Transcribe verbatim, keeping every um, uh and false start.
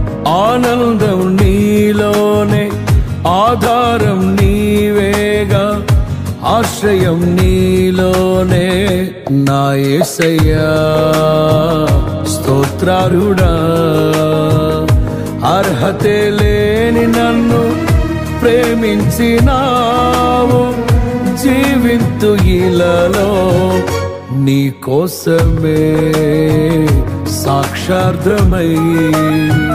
ఆనందం నీలోనే, ఆధారం నీవేగా, ఆశ్రయం నీలోనే నా యేసయ్యా. స్తోత్రారుడా, అర్హతే లేని నన్ను ప్రేమించినావు, జీవింతు ఇలలో నీ కోసమే సాక్షార్థమై.